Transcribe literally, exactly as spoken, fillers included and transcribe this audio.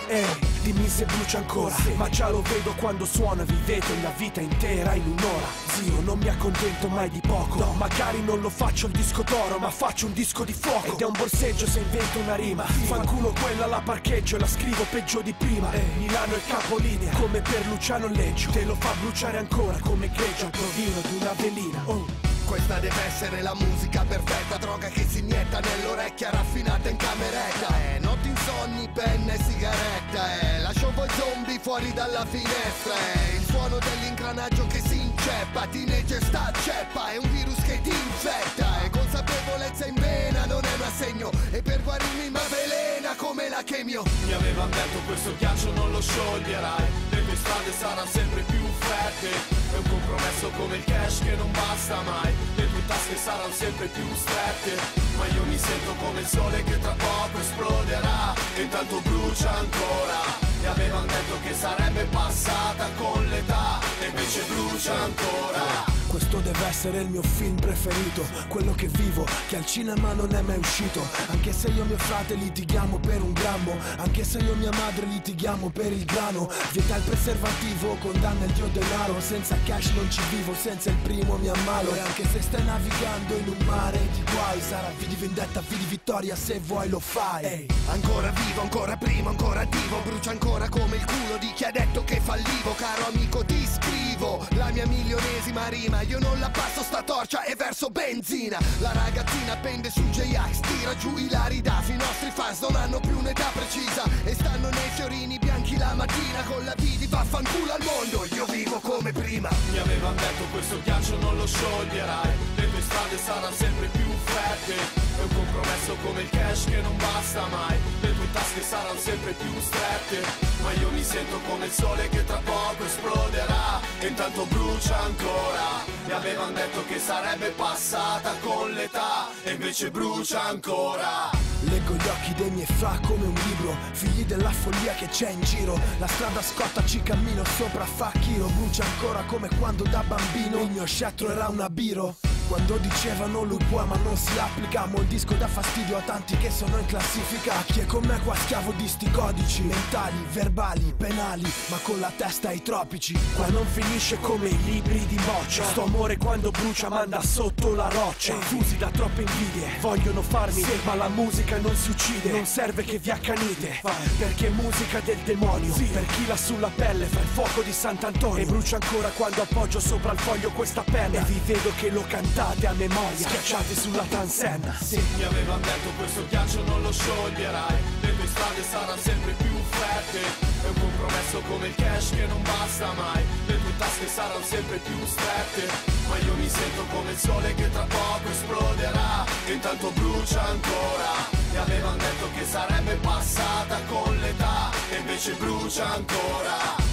Ehi, dimmi se brucia ancora, ma già lo vedo quando suona. Vivete una vita intera in un'ora. Zio, non mi accontento mai di poco, no, magari non lo faccio il disco d'oro, ma faccio un disco di fuoco. Ed è un borseggio se invento una rima. Fanculo quella la parcheggio e la scrivo peggio di prima. Ehi, Milano è capolinea, come per Luciano Leggio. Te lo fa bruciare ancora come greggio al provino di una velina. Oh. Questa deve essere la musica perfetta, droga che si inietta nell'orecchia raffinata in cameretta. Eh, notti insonni, penna e sigaretta. Eh, lascio voi zombie fuori dalla finestra. Eh, il suono dell'ingranaggio che si inceppa, teenager sta ceppa, è un virus che ti infetta. E consapevolezza in vena non è un assegno, e per guarirmi m'avvelena come la chemio. Mi avevano detto questo ghiaccio non lo scioglierai, le tue strade saranno sempre più fredde. È un compromesso come il cash che non basta mai, le tue tasche saranno sempre più strette. Ma io mi sento come il sole che tra poco esploderà, e intanto brucia ancora. Mi avevano detto che sarebbe passata con l'età, e invece brucia ancora. Questo deve essere il mio film preferito, quello che vivo, che al cinema non è mai uscito. Anche se io e mio frate litighiamo per un grammo, anche se io e mia madre litighiamo per il grano. Vieta il preservativo, condanna il dio denaro. Senza cash non ci vivo, senza il primo mi ammalo. E anche se stai navigando in un mare di guai, sarà V di vendetta, V di vittoria, se vuoi lo fai. Ehi. Ancora vivo, ancora primo, ancora attivo, brucia ancora come il culo di chi ha detto che fallivo. Caro amico ti scrivo la mia milionesima rima, io non la passo sta torcia e verso benzina. La ragazzina pende su J-Ax, tira giù i Larida. I nostri fans non hanno più un'età precisa, e stanno nei fiorini bianchi la mattina con la V di vaffanculo al mondo. Io vivo come prima. Mi avevano detto questo ghiaccio non lo scioglierai, le tue strade saranno sempre più fredde. È un compromesso come il cash che non basta mai, le tue tasche saranno sempre più strette. Ma io mi sento come il sole che tra poco esploderà, e intanto brucia ancora. Mi avevano detto che sarebbe passata con l'età, e invece brucia ancora. Leggo gli occhi dei miei fra come un libro, figli della follia che c'è in giro. La strada scotta, ci cammino sopra, fa chiro. Brucia ancora come quando da bambino il mio scettro era una biro. Quando dicevano lui può ma non si applica, mo il disco dà fastidio a tanti che sono in classifica. Chi è con me qua schiavo di sti codici mentali, verbali, penali, ma con la testa ai tropici. Qua non finisce come i libri di boccia, sto amore quando brucia manda sotto la roccia. Fusi da troppe invidie, vogliono farmi sì, ma la musica non si uccide, non serve che vi accanite, perché è musica del demonio, sì. Per chi l'ha sulla pelle fa il fuoco di Sant'Antonio, e brucia ancora quando appoggio sopra il foglio questa penna, e vi vedo che lo cantate a memoria, schiacciate sulla Tansen. Sì. Mi avevano detto questo ghiaccio non lo scioglierai, le tue strade saranno sempre più fredde. È un compromesso come il cash che non basta mai, le tue tasche saranno sempre più strette. Ma io mi sento come il sole che tra poco esploderà, e intanto brucia ancora. Mi avevano detto che sarebbe passata con l'età, e invece brucia ancora.